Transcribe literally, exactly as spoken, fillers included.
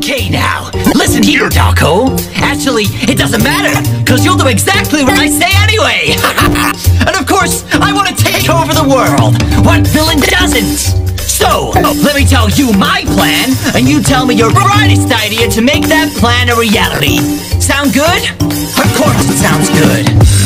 Okay now, listen here, Dawko. Actually, it doesn't matter, cause you'll do exactly what I say anyway. And of course, I want to take over the world. What villain doesn't? So, let me tell you my plan, and you tell me your brightest idea to make that plan a reality. Sound good? Of course it sounds good.